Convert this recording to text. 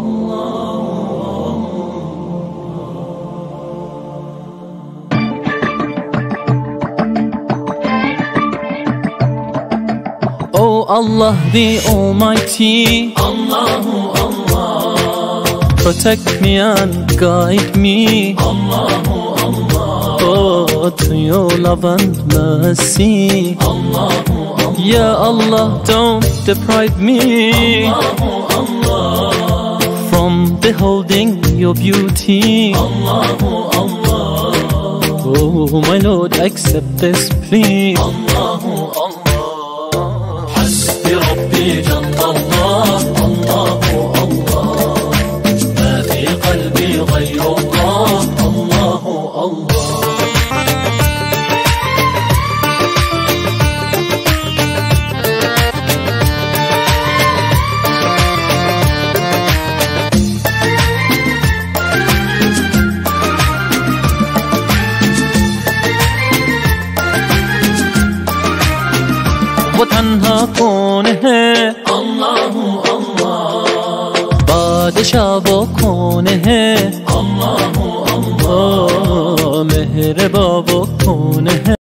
Oh Allah the Almighty, Allahu Allah, protect me and guide me, Allahu Allah, oh, to your love and mercy, Allahu Allah, Ya Allah, don't deprive me, Allahu Allah, from beholding your beauty. Allahu Allah, Oh my Lord, accept this plea. Allahu Allah. حسبي ربي جل الله، الله الله، ما في قلبي غير الله، الله الله. वो तन्हा कौन है, Allahu Allah, बादशाह वो कौन है, Allahu Allah, ओ मेहरबा वो कौन है।